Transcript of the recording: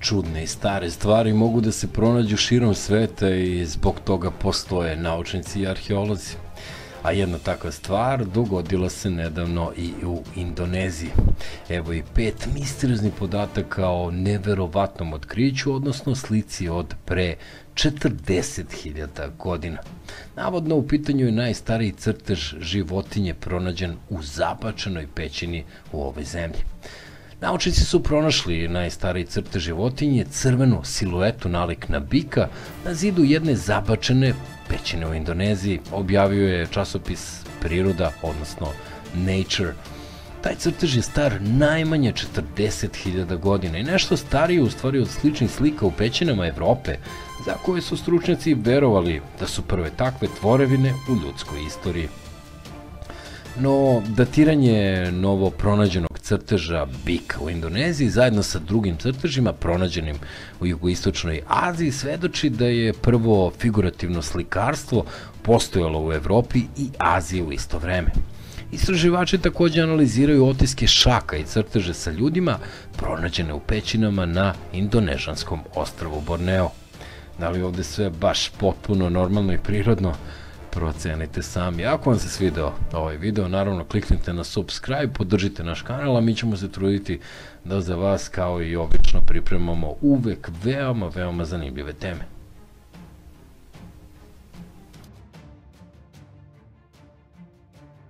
čudne i stare stvari mogu da se pronađu širom sveta i zbog toga postoje naučnici i arheolozi. A jedna takva stvar dogodila se nedavno i u Indoneziji. Evo i 5 misterioznih podataka o neverovatnom otkriću, odnosno slici od pre 40.000 godina. Navodno u pitanju je najstariji crtež životinje pronađen u zabačenoj pećini u ovoj zemlji. Naučnici su pronašli najstariji crtež životinje, crvenu siluetu nalik na bika, na zidu jedne zabačene pećine u Indoneziji, objavio je časopis Priroda, odnosno Nature. Taj crtež je star najmanje 40.000 godina i nešto stariji u stvari od sličnih slika u pećinama Evrope, za koje su stručnjaci verovali da su prve takve tvorevine u ljudskoj istoriji. No, datiranje novo pronađenog crteža bika u Indoneziji zajedno sa drugim crtežima pronađenim u jugoistočnoj Aziji svedoči da je prvo figurativno slikarstvo postojalo u Evropi i Aziji u isto vreme. Istraživači takođe analiziraju otiske šaka i crteže sa ljudima pronađene u pećinama na indonežanskom ostrvu Borneo. Da li ovde sve baš potpuno normalno i prirodno? Procenite sami. Ako vam se svideo ovaj video, naravno kliknite na subscribe, podržite naš kanal, a mi ćemo se truditi da za vas kao i obično pripremamo uvek veoma zanimljive teme.